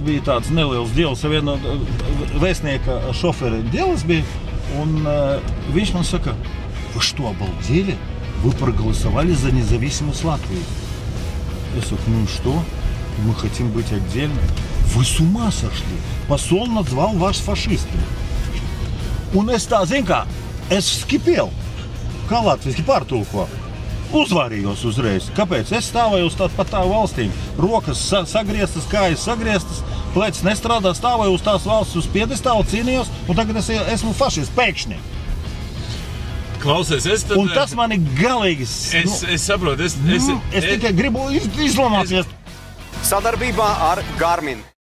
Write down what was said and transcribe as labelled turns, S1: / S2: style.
S1: bija tāds neliels deals, viena vēstnieka šoferi deals bija, un viņš man saka, вы что, обалдели? Вы проголосовали за независимость Латвии. Я говорю, ну и что? Мы хотим быть отдельно. Вы с ума сошли? Посол назвал вас фашистами. Un es tā, zinu kā, es skipēju, kā latviski pārtulko. Uzvarījos uzreiz. Kāpēc? Es stāvēju uz pa tā valstīm. Rokas sagrieztas, kājas sagrieztas, plecs nestrādā, stāvēju uz tās valsts uz piedestālu, cīnījos, un tagad es esmu fašists pēkšņi.
S2: Klausies,
S1: un tas mani galīgi...
S2: Es saprotu,
S1: es tikai gribu izlamāties.
S3: Sadarbībā ar Garmin.